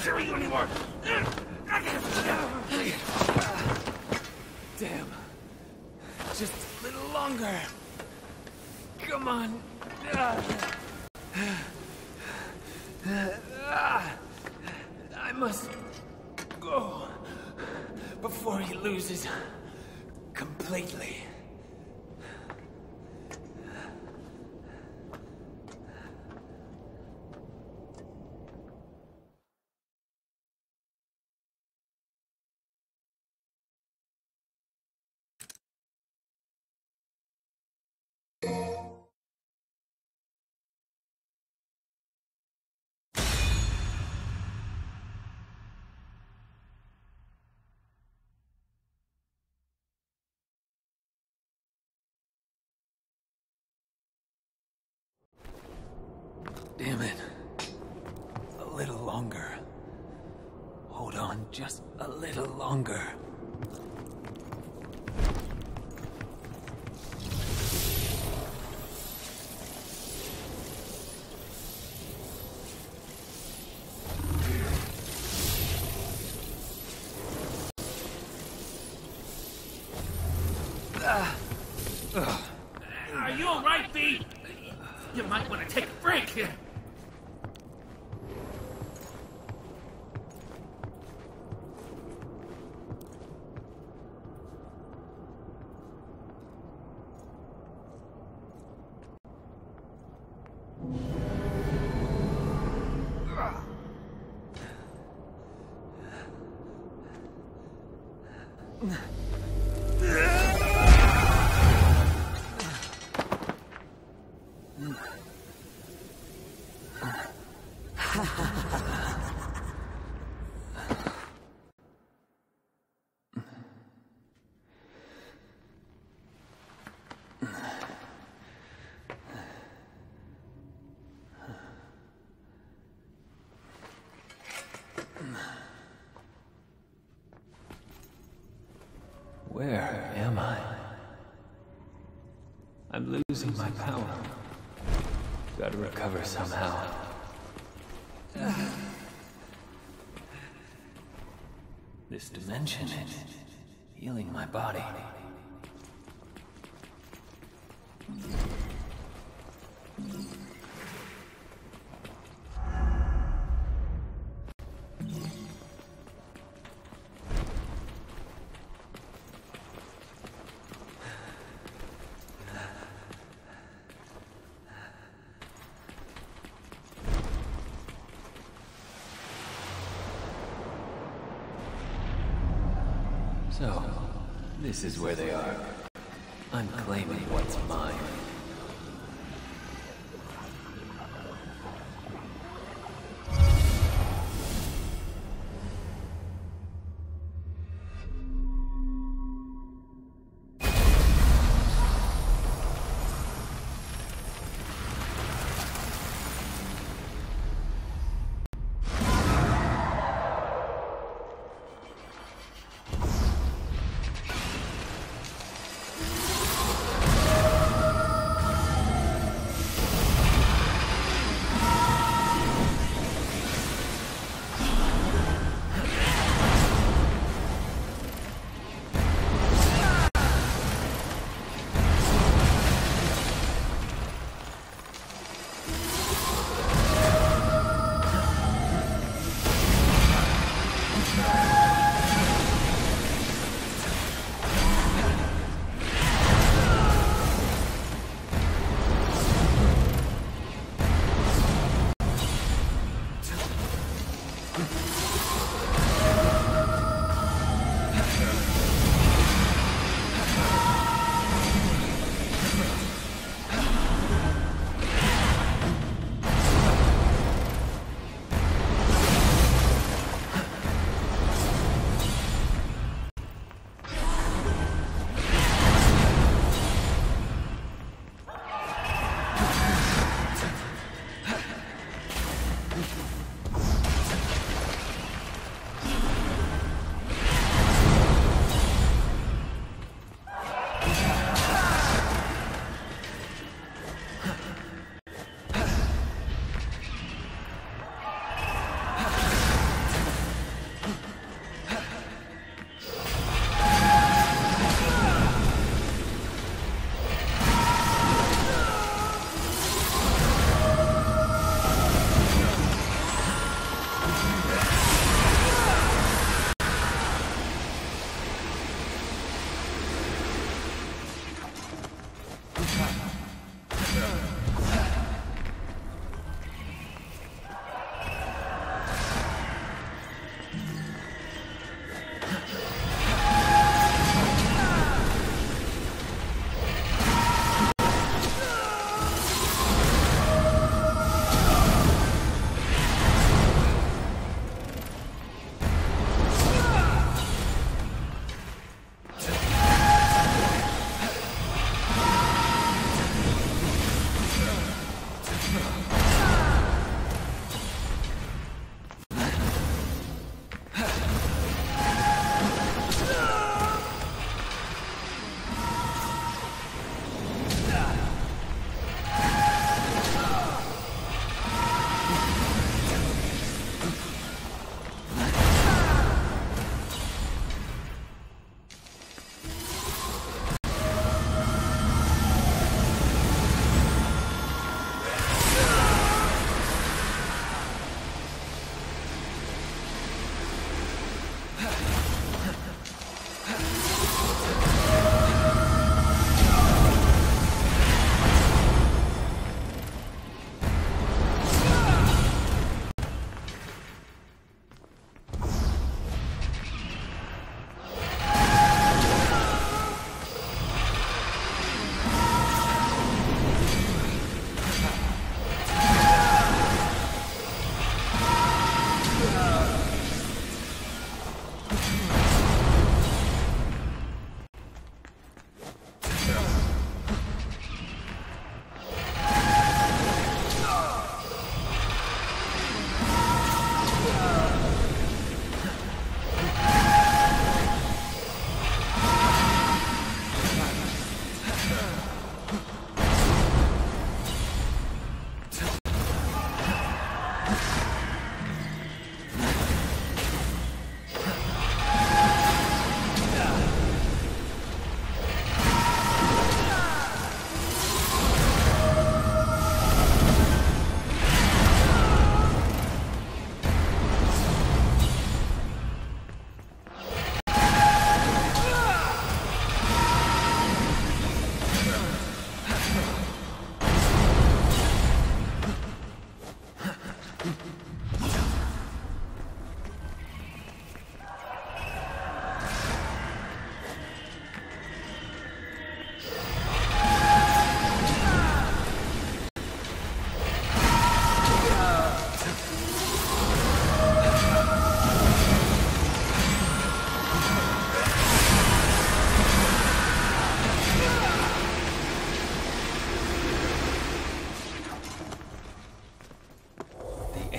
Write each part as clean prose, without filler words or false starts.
care of you anymore. Damn. Just a little longer. Come on. I must go before he loses completely. Damn it. A little longer. Hold on just a little longer. Are you alright, B? You might want to take a break here. Where am I? I'm losing my power. Gotta recover somehow. This dimension is healing my body. So, this is where they are. I'm claiming what's mine.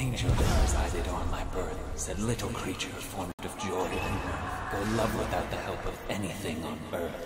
angel that resided on my birth said little creature formed of joy and mirth go love without the help of anything on earth.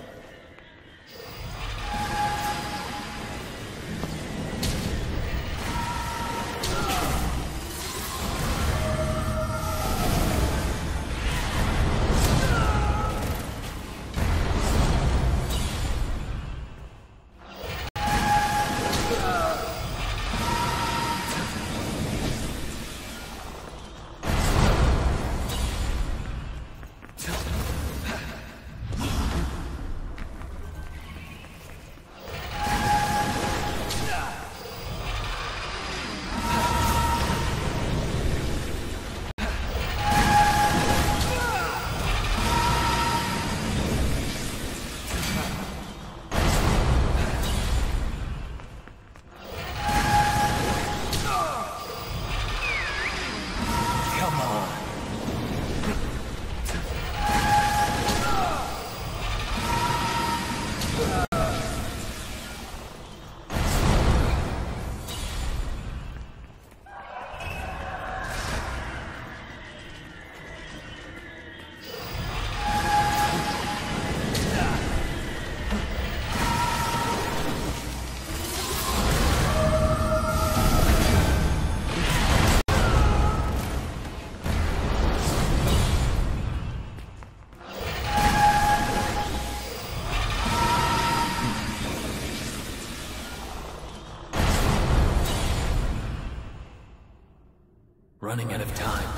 Running out of time.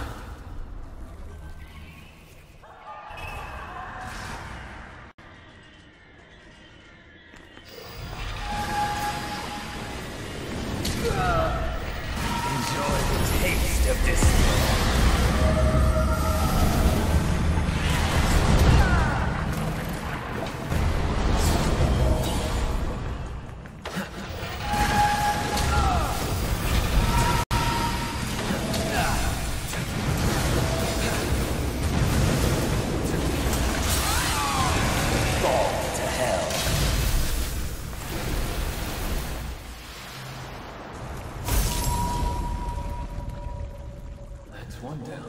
Enjoy the taste of despair. One down.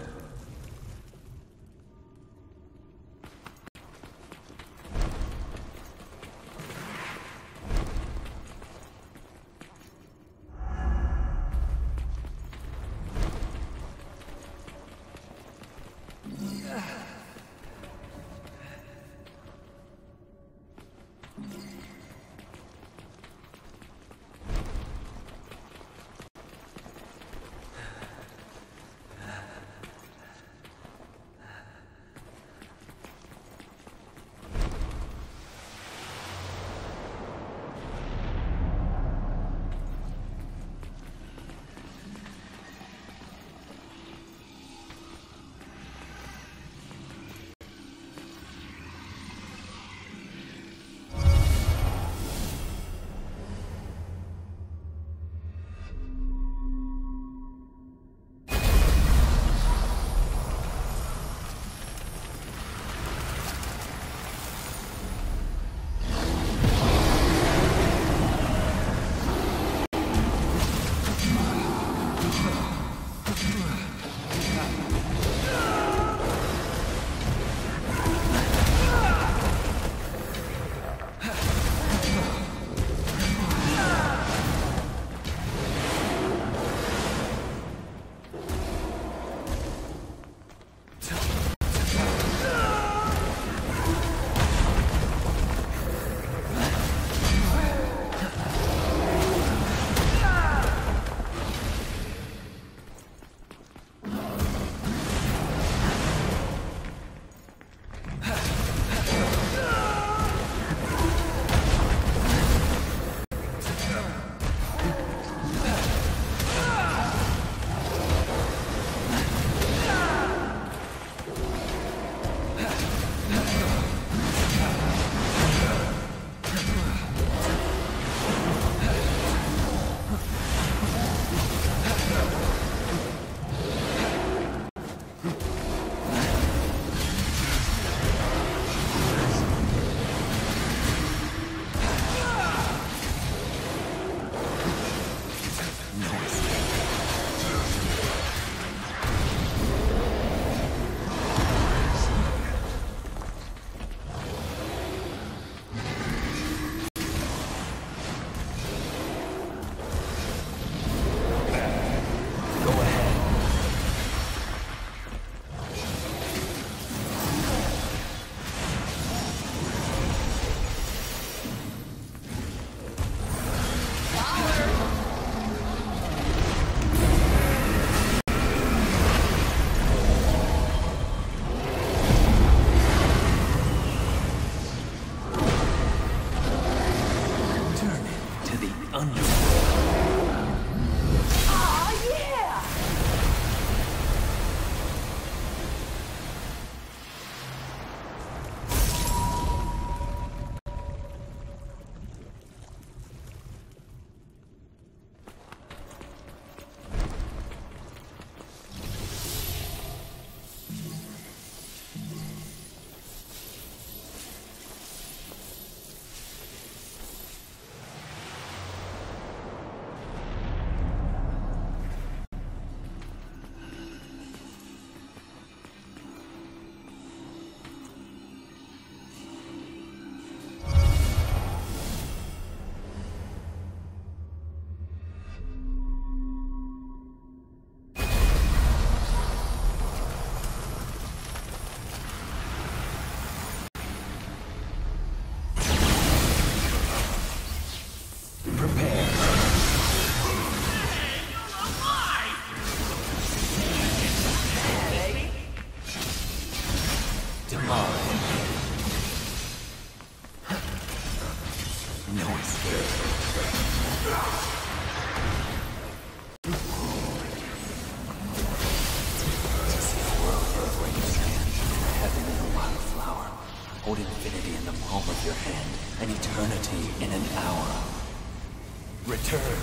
returned.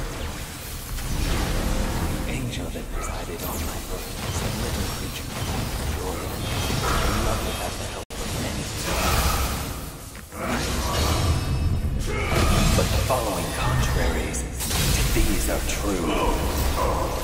The angel that presided on my birth is a little creature formed of joy and in love without the help of many. But the following contraries to these are true.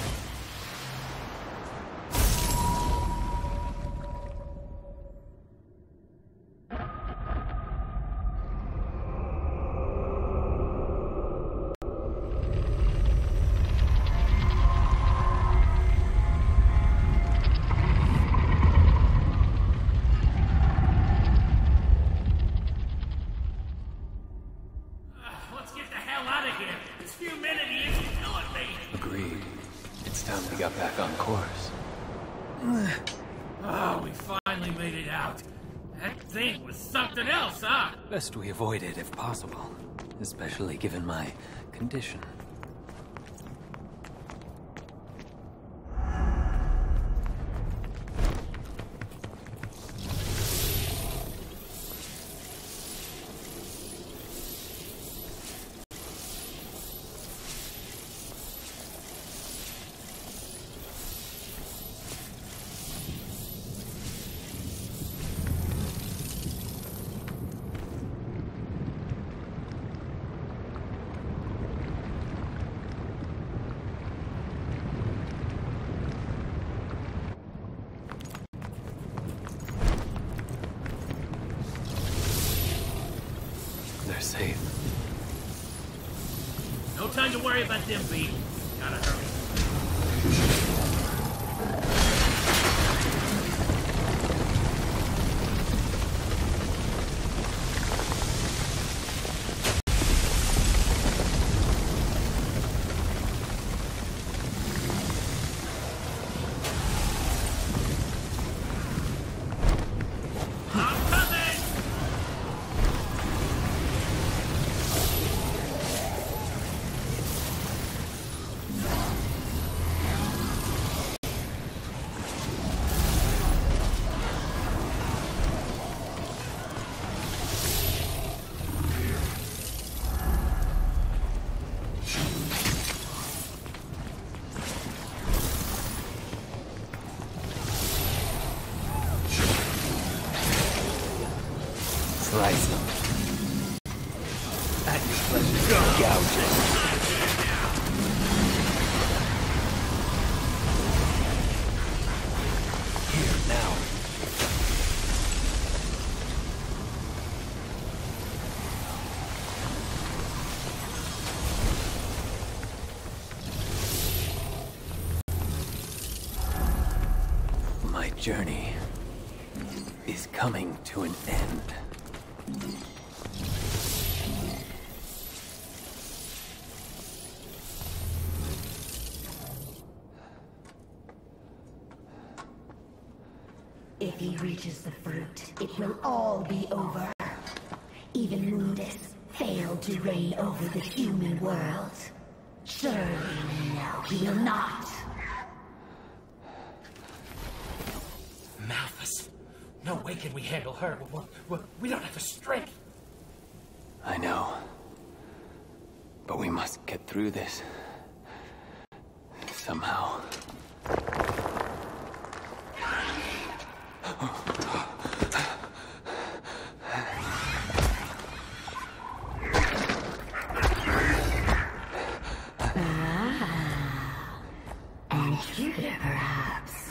Best we avoid it if possible, especially given my condition. Safe. No time to worry about them, B. Gotta hurry. Slice them. At your pleasure. Gouge it. Here, now. My journey is coming to an end. If he reaches the fruit, it will all be over. Even Mundus failed to reign over the human world. Surely, no, he will not. Malthus. No way can we handle her. We don't have the strength. I know. But we must get through this. Somehow. And Jupiter, perhaps.